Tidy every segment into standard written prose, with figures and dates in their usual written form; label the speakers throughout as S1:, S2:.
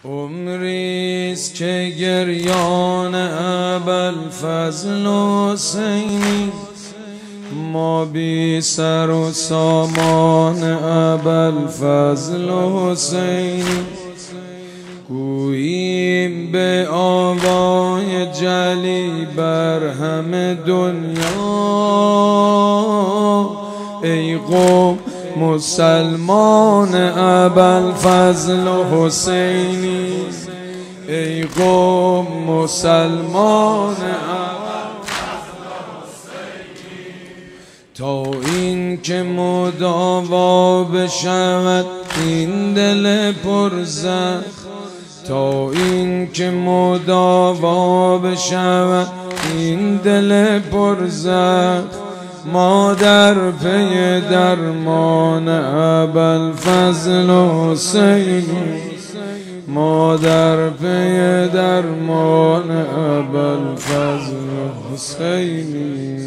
S1: عمریست که گریان ابوالفضل حسینی، ما بی سر و سامان ابوالفضل حسینی. گوییم به آوای جلی بر همه دنیا، ای قوم مسلمان ابوالفضل حسینی، ای قوم مسلمان ابوالفضل حسینی. تا این که مداوا بشود این دل پرزخم، تا این که مداوا بشود این دل پرزخم، ما در پی درمان ابوالفضل حسینی، ما در پی درمان ابوالفضل حسینی.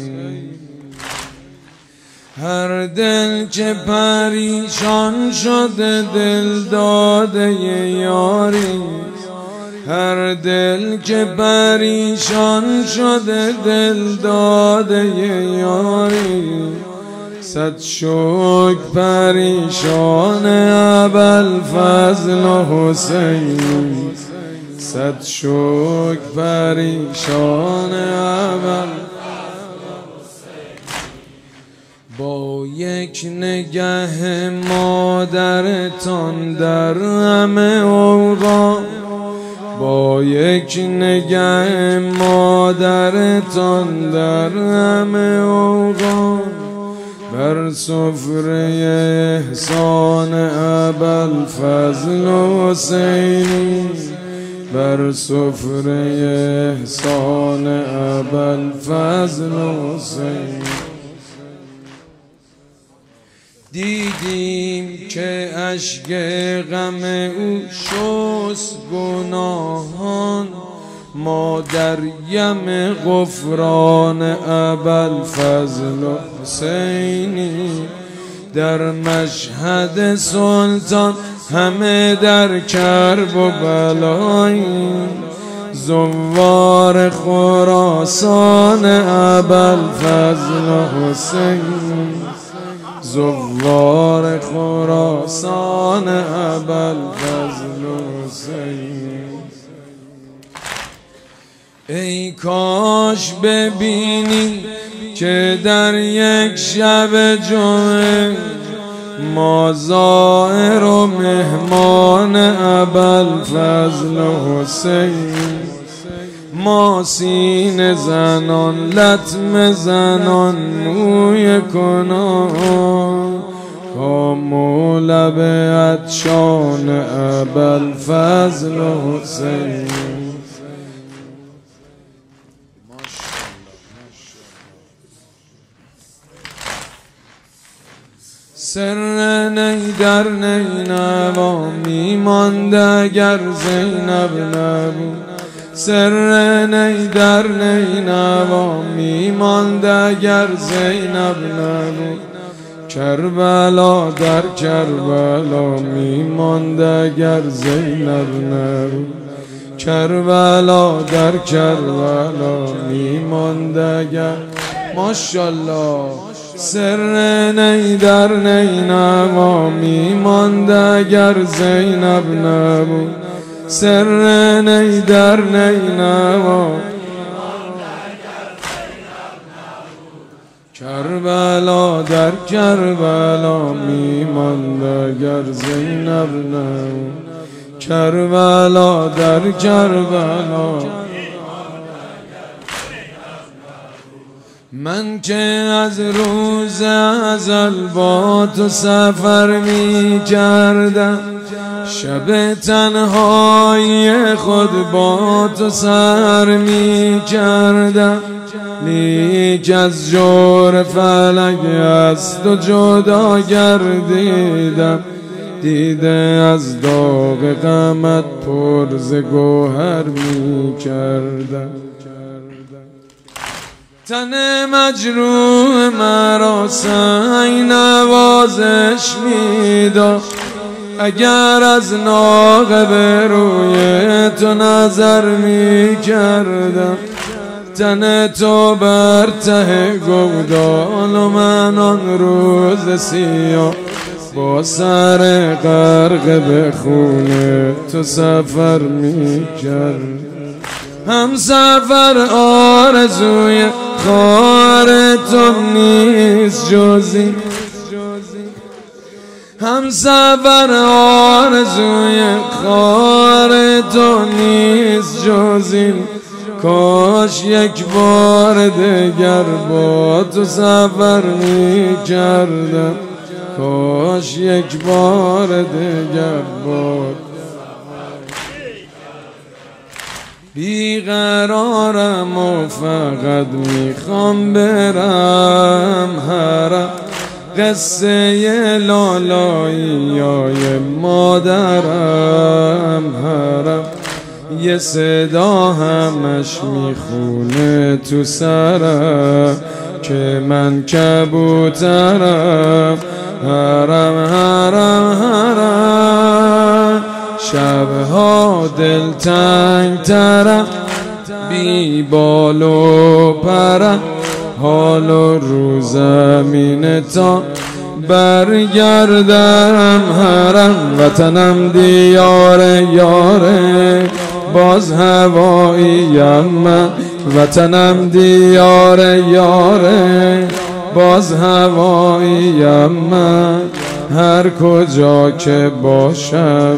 S1: هر دل که پریشان شده دل داده یاری، هر دل که پریشان شده دل داده یاری. صد شکر پریشان ابوالفضل حسینی، صد شکر پریشان ابوالفضل. با یک نگه مادرتان در همه اوقات، با یک نگه مادرتان در همه اوقات، بر سفره احسان ابوالفضل حسینی، بر سفره احسان ابوالفضل حسینی. دیدیم که اشک غم او شست گناهان، ما در یم غفران ابوالفضل حسینی. در مشهد سلطان همه در کرب و بلاییم، زوار خراسان ابوالفضل حسینی، زوار خراسان ابوالفضل حسینی. ای کاش ببینی که در یک شب جمعه ما زائر و مهمان ابوالفضل حسینی، ما سینه زنان لطمه زنان موی کنان، کام لب عطشان ابوالفضل حسینی. سر نی در نینوا میماند اگر زینب نبود، سر نی در نینوا میماند اگر زینب نبود، کربلا در کربلا میماند اگر زینب نبود، کربلا در کربلا میماند اگر. ماشاءالله. سر نی در نینوا میماند اگر زینب نبود، سر نی در نینوا کربلا در کربلا میماند اگر زینب نبود، کربلا در کربلا. من که از روز ازل با تو سفر می کردم، شب تنهایی خود با تو سر می کردم، لیک از جور فلک از تو جدا گردیدم، دیده از داغ غمت پر ز گوهر می کردم. تن مجروح مرا سنگ نوازش میداد، اگر از ناقه به روی تو نظر می کردم، تن تو بر ته گودال و من آن روز سیاه با سر غرق به خون تو سفر می کرد. هم سفر آرزوی خار تو نیست جزی، هم سفر آرزوی خار تو نیست جزی. کاش یک بار دیگر با تو سفر می کردم، کاش یک بار دیگر با بیقرارم و فقط میخوام برم حرم. قصه لالاییای مادرم حرم، یه صدا همش میخونه تو سرم که من کبوترم. حرم حرم حرم، شبها دلتنگ ترم، بی بال و پرم، حال و رو زمین تا برگردم حرم. وطنم دیار یاره باز هواییم من، وطنم دیار یاره باز هواییم من. هر کجا که باشم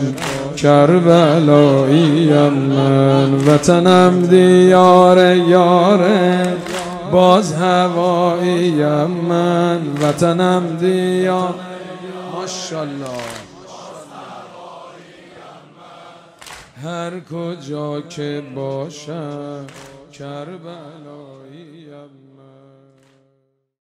S1: کربلاییم من، وطنم دیار یاره باز هواییم من، وطنم دیار. ماشاءالله. هر کجا که باشم کربلایی